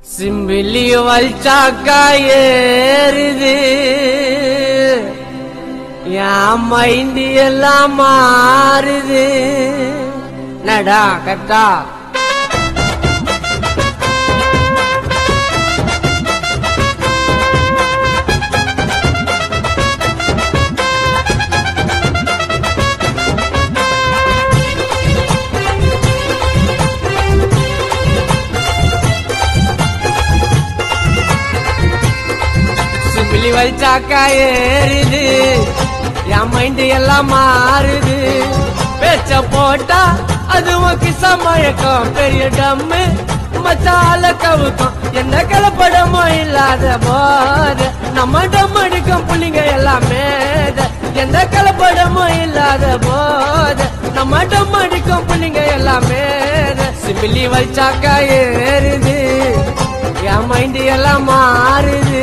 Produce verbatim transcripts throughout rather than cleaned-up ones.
சிம்பிலி வல்சாக்கா ஏறுது என் மைண்ட் எல்லாம் மாறுது நடா கட்டா சிம்பிலி வல்சாக்கா ஏறுது என் மைண்ட் எல்லாம் மாறுது பேச்ச போட்டா அதுவும் கிச மயக்கம் பெரிய டம்மு மச்சால கவுக்கும் என்ன கலப்படமோ இல்லாத போத நம்ம டம் அடிக்கும் புள்ளிங்க எல்லாமே எந்த கலப்படமோ இல்லாத போத நம்ம டம் அடிக்கும் புள்ளிங்க எல்லாமே சிம்பிலி வல்சாக்கா ஏறுது என் மைண்ட் எல்லாம் மாறுது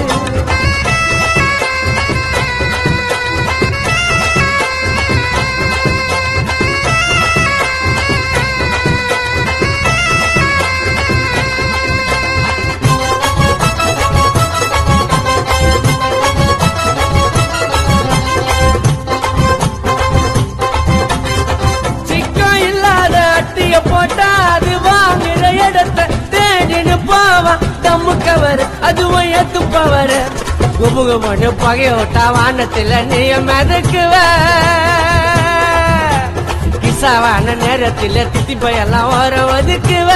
போட்டா அது வாங்குற இடத்தை தேடின்னு போவான் தம்மு கவர் அதுவும் எத்துப்பவர் குபுகுமனு பகையோட்டா வானத்துல நீய மிதக்குவ கிசாவான நேரத்துல தித்தி பயெல்லாம் ஓர ஒதுக்குவ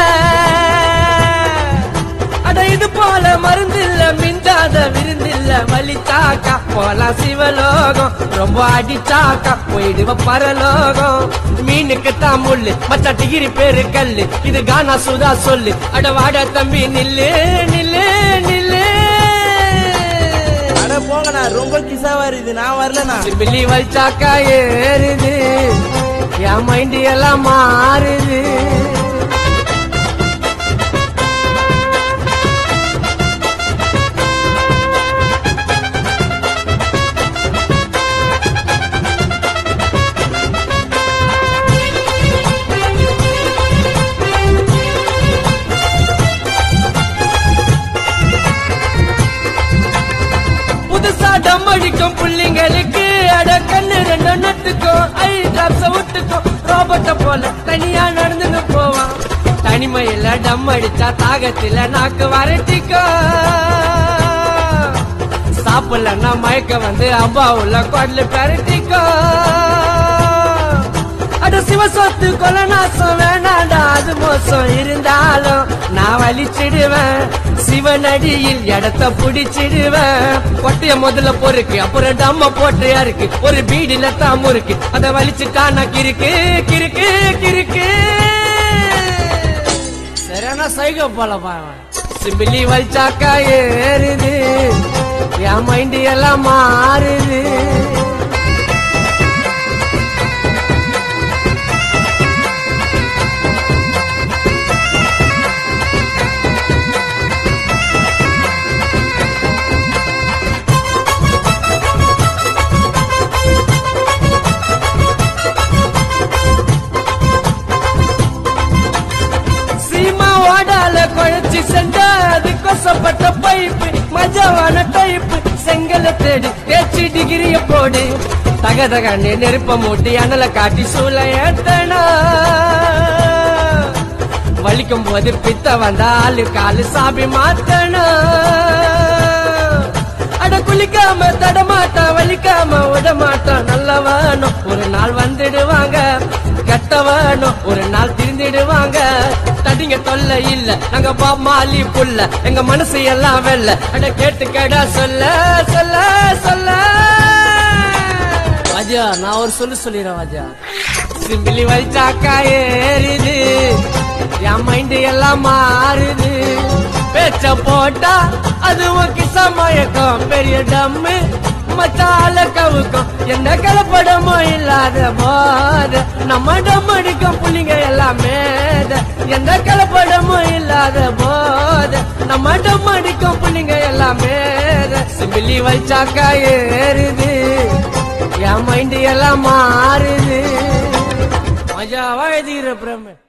அட இது போல மருந்து இல்ல மிஞ்சாத விருந்தில்ல வலிச்சாக்கா போலாம் சிவலோகம் ரொம்ப அடிச்சாக்கா போயிடுவ பரலோகம் மீனுக்கு தான் முள்ளு மச்சா டிகிரி பேரு கல்லு இது கானா சுதா சொல்லு அட வாட தம்பி நில்லு நில்லு நில்லு அட போங்கண்ணா ரொம்ப கிசாவா இருக்குது நான் வரலண்ணா சிம்பிலி வல்சாக்கா ஏறுது என் மைண்ட் எல்லாம் மாறுது டம் அடிக்கும் புள்ளிங்களுக்கு அட கண்ணு ரெண்டு நட்டுக்கும் ஐ டிராப்ஸ விட்டுக்கும் ரோபோட்ட போல தனியா நடந்துன்னு போவான் தனிமையில டம் அடிச்சா தாகத்துல நாக்கு வரட்டிக்கும் சாப்பிடலன்னா மயக்க வந்து அப்பா உள்ள குடல பெரட்டிக்கும் அட சிவசொத்து கொலநாசம் வேணாண்டா அது மோசம் இருந்தாலும் நான் வலிச்சிடுவேன் சிவனடியில் இடத்த புடிச்சிடுவேன் கொட்டைய முதல்ல பொறுக்கு அப்புறம் டம்ம போட்டு இருக்கு ஒரு பீடில தான் முறுக்கு அத வலிச்சுட்டானா கிறுக்கு கிறுக்கு கிறுக்கு சரியான சைகோ போல பாவன் சிம்பிலி வல்சாக்கா ஏறுது என் மைண்ட் எல்லாம் மாறுது குழச்சி சென்றா அது கொசப்பட்ட பைப்பு மஜாவான டைப்பு செங்கல தேடி தேச்சி டிகிரிய போடு தக தகன்னு நெருப்ப மூட்டி அனல காட்டி சூழ ஏத்தனா வலிக்கும் போது பித்த வந்தா ஆளு காலு சாபி மாத்தனா அட குளிக்காம தடமாட்டான் வலிக்காம விடமாட்டான் நல்லவானும் ஒரு நாள் வந்துடுவாங்க கெட்டவனும் ஒரு நாள் திருந்திடுவாங்க தடிங்க தொல்லை இல்ல நாங்க பாமாலி புல்ல எங்க மனசு எல்லாம் வெல்ல அட கேட்டு கேடா சொல்ல சொல்ல சொல்ல வாஜா நான் ஒரு சொல்லு சொல்லிடுறேன் வாஜா சிம்பிலி வல்சாக்கா ஏறுது என் மைண்ட் எல்லாம் மாறுது பேச்ச போட்டா அதுவும் கிச மயக்கம் பெரிய டம்மு மச்சால கவுக்கும் என்ன கலப்படமோ இல்லாத போத நம்ம டம் அடிக்கும் புள்ளிங்க எல்லாமே எந்த கலப்படமோ இல்லாத போத நம்ம டம் அடிக்கும் புள்ளிங்க எல்லாமே சிம்பிலி வல்சாக்கா ஏறுது என் மைண்ட் எல்லாம் மாறுது மஜாவா எழுதிக்கிற பிரமே.